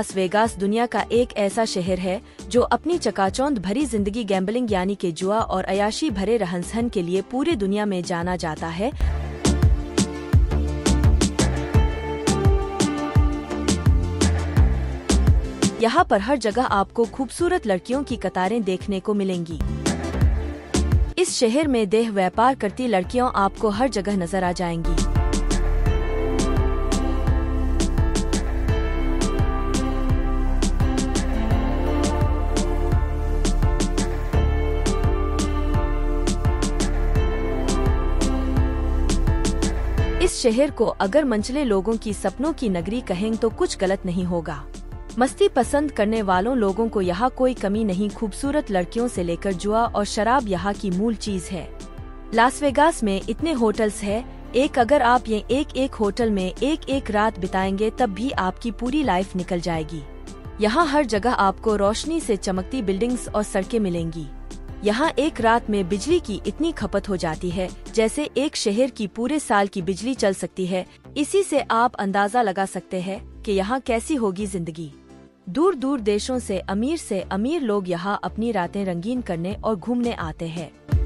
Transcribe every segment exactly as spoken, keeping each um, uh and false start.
Las Vegas दुनिया का एक ऐसा शहर है जो अपनी चकाचौंध भरी जिंदगी, गैम्बलिंग यानी के जुआ और अयाशी भरे रहन सहन के लिए पूरी दुनिया में जाना जाता है। यहाँ पर हर जगह आपको खूबसूरत लड़कियों की कतारें देखने को मिलेंगी। इस शहर में देह व्यापार करती लड़कियां आपको हर जगह नजर आ जाएंगी। इस शहर को अगर मंचले लोगों की सपनों की नगरी कहें तो कुछ गलत नहीं होगा। मस्ती पसंद करने वालों लोगों को यहाँ कोई कमी नहीं। खूबसूरत लड़कियों से लेकर जुआ और शराब यहाँ की मूल चीज है। लास वेगास में इतने होटल्स है, एक अगर आप ये एक एक होटल में एक एक रात बिताएंगे तब भी आपकी पूरी लाइफ निकल जाएगी। यहाँ हर जगह आपको रोशनी से चमकती बिल्डिंग्स और सड़कें मिलेंगी। यहाँ एक रात में बिजली की इतनी खपत हो जाती है जैसे एक शहर की पूरे साल की बिजली चल सकती है। इसी से आप अंदाजा लगा सकते हैं कि यहाँ कैसी होगी जिंदगी। दूर दूर देशों से अमीर से अमीर लोग यहाँ अपनी रातें रंगीन करने और घूमने आते हैं।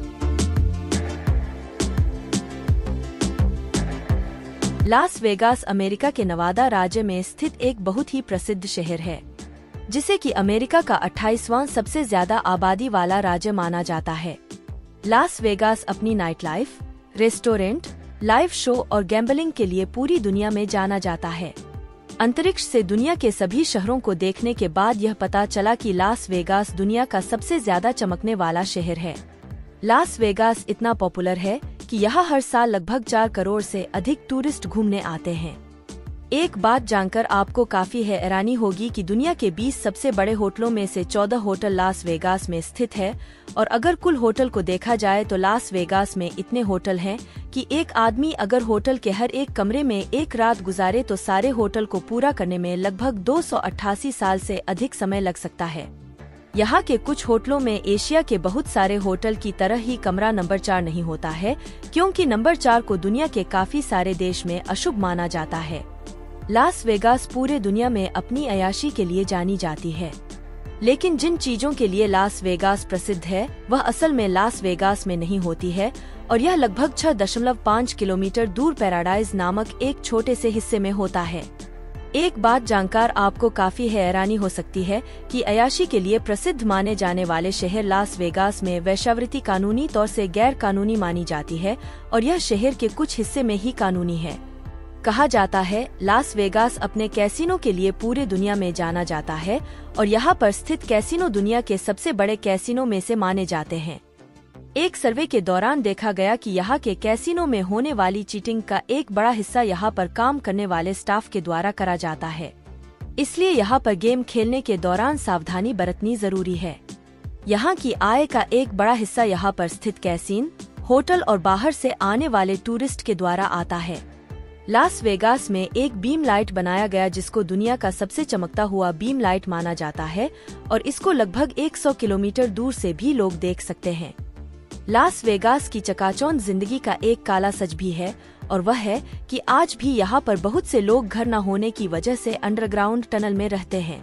लास वेगास अमेरिका के नवादा राज्य में स्थित एक बहुत ही प्रसिद्ध शहर है, जिसे कि अमेरिका का अट्ठाईसवां सबसे ज्यादा आबादी वाला राज्य माना जाता है। लास वेगास अपनी night life, restaurant, live show और गैम्बलिंग के लिए पूरी दुनिया में जाना जाता है। अंतरिक्ष से दुनिया के सभी शहरों को देखने के बाद यह पता चला कि लास वेगास दुनिया का सबसे ज्यादा चमकने वाला शहर है। लास वेगास इतना पॉपुलर है कि यहाँ हर साल लगभग चार करोड़ से अधिक टूरिस्ट घूमने आते हैं। एक बात जानकर आपको काफी हैरानी होगी कि दुनिया के बीस सबसे बड़े होटलों में से चौदह होटल लास वेगास में स्थित है, और अगर कुल होटल को देखा जाए तो लास वेगास में इतने होटल हैं कि एक आदमी अगर होटल के हर एक कमरे में एक रात गुजारे तो सारे होटल को पूरा करने में लगभग दो सौ अट्ठासी साल से अधिक समय लग सकता है। यहाँ के कुछ होटलों में एशिया के बहुत सारे होटल की तरह ही कमरा नंबर चार नहीं होता है, क्योंकि नंबर चार को दुनिया के काफी सारे देश में अशुभ माना जाता है। लास वेगास पूरे दुनिया में अपनी अयाशी के लिए जानी जाती है, लेकिन जिन चीजों के लिए लास वेगास प्रसिद्ध है वह असल में लास वेगास में नहीं होती है, और यह लगभग छह दशमलव पाँच किलोमीटर दूर पैराडाइज नामक एक छोटे से हिस्से में होता है। एक बात जानकर आपको काफी हैरानी हो सकती है कि अयाशी के लिए प्रसिद्ध माने जाने वाले शहर लास वेगास में वेश्यावृत्ति कानूनी तौर से गैर कानूनी मानी जाती है, और यह शहर के कुछ हिस्से में ही कानूनी है। कहा जाता है लास वेगास अपने कैसीनो के लिए पूरे दुनिया में जाना जाता है, और यहाँ पर स्थित कैसीनो दुनिया के सबसे बड़े कैसीनो में से माने जाते हैं। एक सर्वे के दौरान देखा गया कि यहाँ के कैसीनो में होने वाली चीटिंग का एक बड़ा हिस्सा यहाँ पर काम करने वाले स्टाफ के द्वारा करा जाता है, इसलिए यहाँ पर गेम खेलने के दौरान सावधानी बरतनी जरूरी है। यहाँ की आय का एक बड़ा हिस्सा यहाँ पर स्थित कैसीन, होटल और बाहर से आने वाले टूरिस्ट के द्वारा आता है। लास वेगास में एक बीम लाइट बनाया गया जिसको दुनिया का सबसे चमकता हुआ बीम लाइट माना जाता है, और इसको लगभग सौ किलोमीटर दूर से भी लोग देख सकते हैं। लास वेगास की चकाचौंध जिंदगी का एक काला सच भी है, और वह है कि आज भी यहाँ पर बहुत से लोग घर न होने की वजह से अंडरग्राउंड टनल में रहते हैं।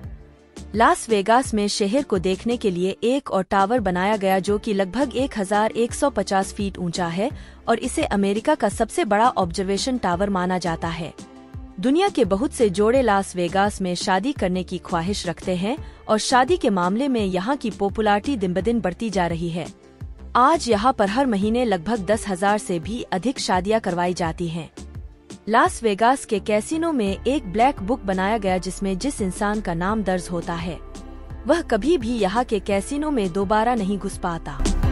लास वेगास में शहर को देखने के लिए एक और टावर बनाया गया जो कि लगभग एक हज़ार एक सौ पचास फीट ऊंचा है, और इसे अमेरिका का सबसे बड़ा ऑब्जर्वेशन टावर माना जाता है। दुनिया के बहुत से जोड़े लास वेगास में शादी करने की ख्वाहिश रखते हैं, और शादी के मामले में यहाँ की पॉपुलैरिटी दिन ब दिन बढ़ती जा रही है। आज यहाँ पर हर महीने लगभग दस हजार से भी अधिक शादियाँ करवाई जाती हैं। लास वेगास के कैसीनो में एक ब्लैक बुक बनाया गया जिसमें जिस इंसान का नाम दर्ज होता है वह कभी भी यहाँ के कैसीनो में दोबारा नहीं घुस पाता।